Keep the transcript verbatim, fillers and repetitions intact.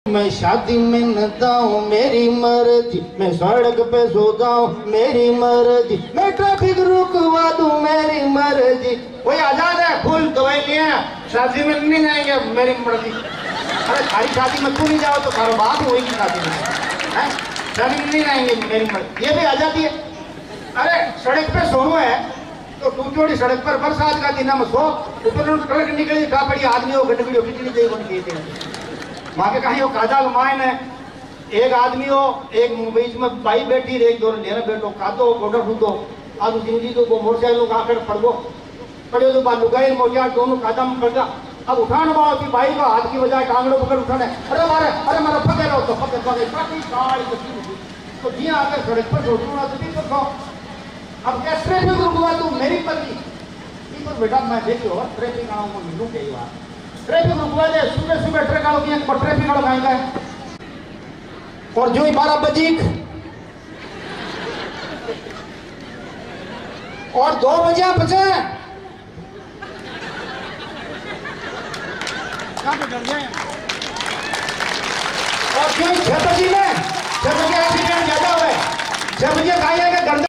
मैं शादी में न जाऊं मेरी मर्जी, मैं सड़क पे सो जाऊं मेरी मर्जी, मैं ट्रैफिक रुकवा दूं मेरी मर्जी। कोई आजाद है, फुल दवाई लिए शादी में नहीं जाएंगे मेरी मर्जी। अरे सारी शादी में तू नहीं जाओ तो सारा बात हुई की शादी में है? शादी में नहीं जाएंगे मेरी मर्जी, ये भी आजादी है। अरे सड़क पे सोना है तो टूटी छोटी सड़क पर बरसात का दिन हम सो, ऊपर ट्रक निकली का पड़ी आदमी हो गड्ढी हो बिजली दे बन गई थे वहां के कहीं काजा लुमायन है, एक आदमी हो एक बीच में बाई बैठी एक दो लेना बैठो कादो गोडर फूदो आज जिंदगी तो वो मोटरसाइकिल का आकर पड़गो पड़े तो बालू गए मोचा दोनों कादा में पड़ गया। अब उठाने वाला की बाई का हाथ की बजाय टांगड़ों पकड़ उठाने, अरे मारे अरे मारा पकड़ लो तो पकड़ पकड़ काटी काली कसी तो जिया आकर सड़क पर छोड़ना तो भी तो अब क्या ट्रैफिक रुकवा तू मेरी पत्नी पर बेटा मैं देखो ट्रैफिक आऊं को मिलूं कई बार ट्रैफिक रुकवा दे सुबह सुबह ट्रक आलो की पर ट्रैफिक आलो खाएगा और जो ही बारह बजे और दो बजे बचे और जो छह बजे में छह बजे एक्सीडेंट ज्यादा हुए छह बजे खाएगा